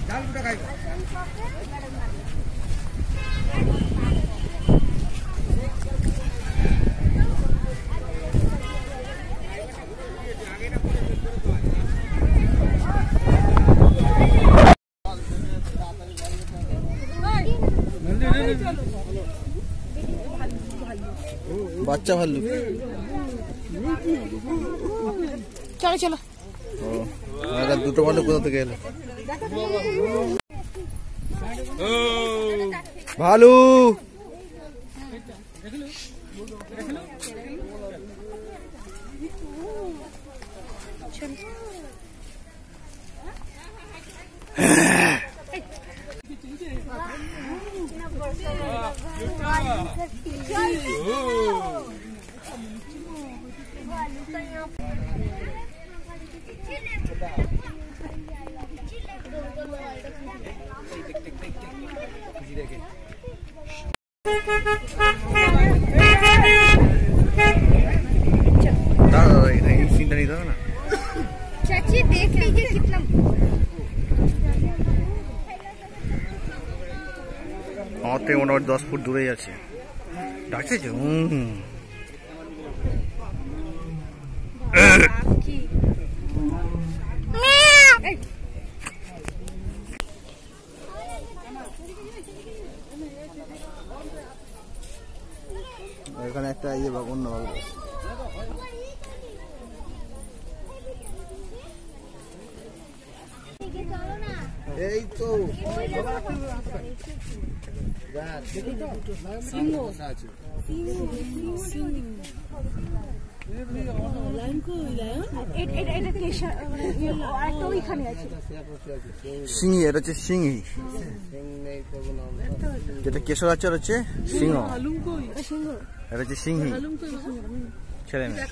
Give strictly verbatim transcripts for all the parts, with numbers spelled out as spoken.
বাচ্চা ভাল্লুক। চলো চলো। দুটো ভাল্লুক কোথা থেকে এলো? ভালু चाची देख लीजिए कितना আমার থেকে মোটামুটি দশ ফুট দূরেই আছে। ডাকছে হুম এখানে একটা ইয়ে বা অন্য বাবু এই তো সিংহি, এটা হচ্ছে সিংহি, যেটা কেশর আচার হচ্ছে সিংহ, এটা হচ্ছে সিংহি ছেলে মেয়ে।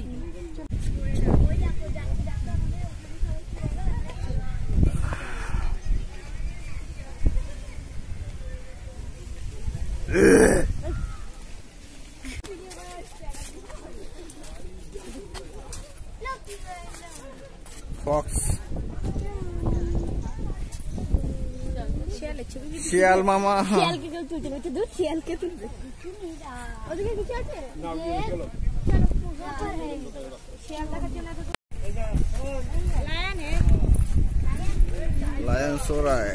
ফক্স, শিয়াল মামা, শিয়ালকে কেউ তুলতে পারছে, দূর শিয়ালকে তুলবে। ওদিকে কিছু আছে? শিয়াল দেখার জন্য লায়ন সোরায়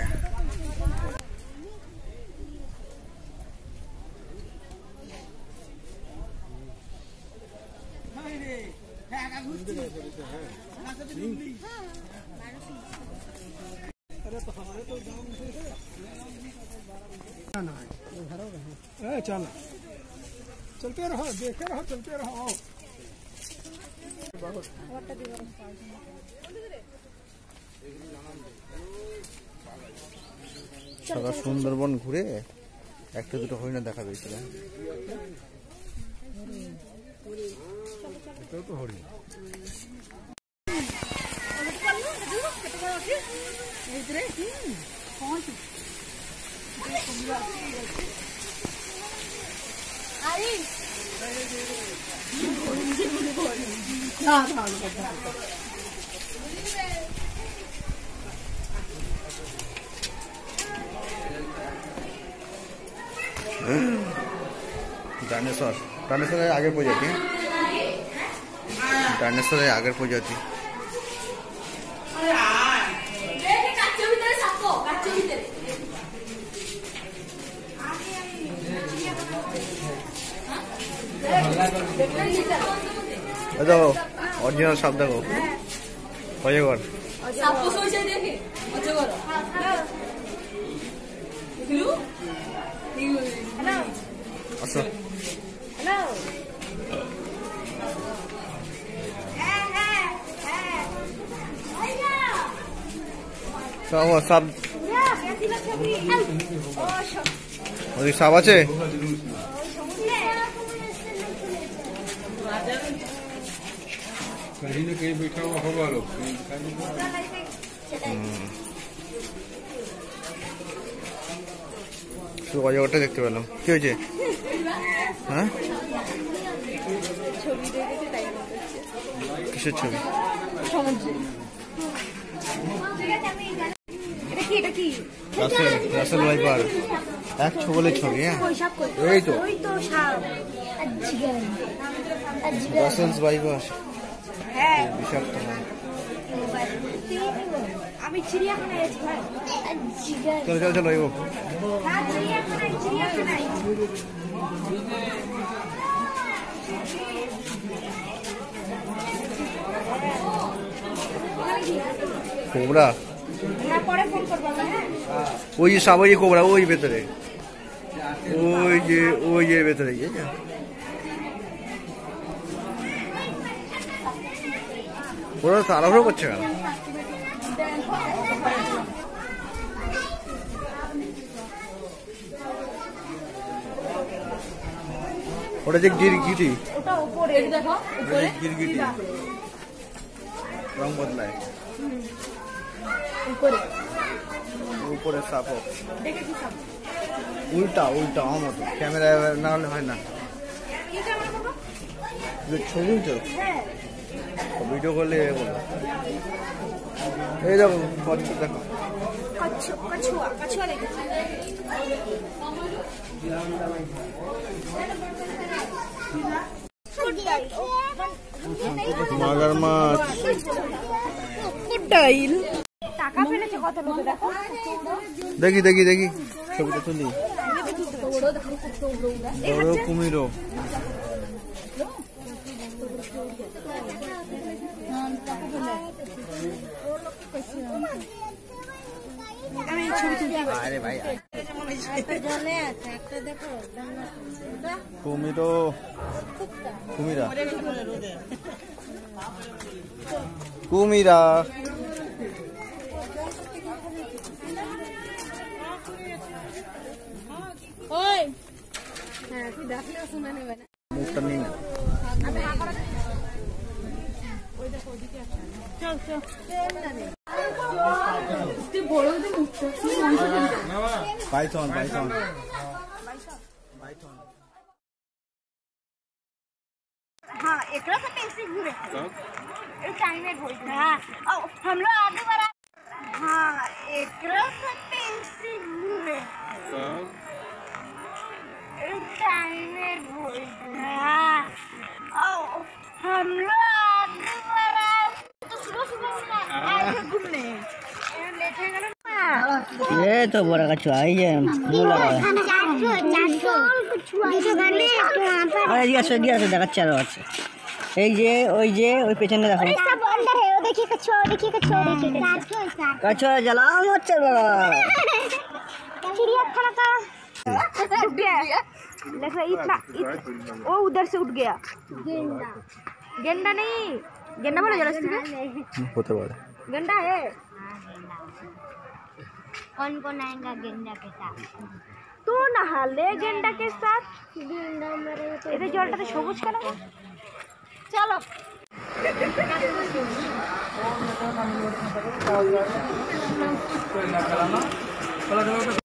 चल चलते रहो, देखते रहो, चलते रहो। সারা সুন্দরবন ঘুরে একটা দুটো হরিণ দেখা পেয়েছিল। এটাও তো হরিণ। डायनासोर, डायनासोर आगे प्रजाति, डायनासोर आगे प्रजाति। देखो ओरिजिनल शब्द देखो अजगर सापो सोचे देखे अजगर हेलो हेलो আসো हेलो সব সব ওই সব আছে। कहीं ना कहीं बैठा हुआ होगा लोग। তো অজগরটা দেখতে পেলাম, কি হয়েছে? হ্যাঁ কিসের ছবি? রাসেল রাসেল ভাইপার এক ছবলে ছবি। হ্যাঁ এই তো রাসেলস ভাইপার। হ্যাঁ বিষাক্ত হয়। আমি চিড়িয়াখানায় আছি ভাই। চলো চলো চলো এগো। হ্যাঁ চিড়িয়াখানায় চিড়িয়াখানায় কোবরা না পরে ফোন করবো হ্যাঁ। ওই যে সাবাই কোবরা ওই ভেতরে ওই যে ওই যে ভেতরে ওরা তাড়াহুড়ো করছে কেন? ওটা যে গিরগিটি ওটা উপরে দেখো উপরে গিরগিটি রং বদলায় উপরে উপরে সাপ দেখে কি সব উল্টা উল্টা আমার মতো ক্যামেরা না হলে হয় না। কি ক্যামেরা করবো? যে ছবি তো হ্যাঁ ভিডিও করলে বলো। এই দেখো কচ্ছ দেখো কচ্ছু কচ্ছুয়া কচ্ছুয়া দেখেছি। মাগার মাছ টাকা ফেলেছে কত লোকে দেখো। দেখি দেখি দেখি ছবিটা তুলি। বড় কুমিরো আরে ভাই কুমিরো কুমিরা কুমিরা মুখটা নিয়ে না। পাইথন पाइथन हाँ एकरा से टेस्टी घूरे ये चाइनीज बोल हाँ और हम लोग आगे बढ़ा। हाँ एकरा से टेस्टी घूरे ये चाइनीज बोल हाँ और हम लोग आगे बढ़ा तो सुबह सुबह आए घूमने लेटे गए ये तो बड़ा कछुआ है ये मुंह लगा है। अरे ये सो दिया तो দেখা চালো আছে এই যে ওই যে ওই পেছনে দেখো सब अंदर है वो देखिए कछुआ देखिए कछुआ देखिए कछुआ जलाओ मत चलो चिड़ियाखाना का उठ गया देखो इतना इत, वो उधर से उठ गया गेंडा गेंडा नहीं गेंडा बोला जरा से होते पारे गेंडा है। कौन कौन आएगा गेंडा के साथ? तू नहा ले गेंडा के साथ। गेंडा मेरे तो এতে জলটাতে সবুজ কেন? চলো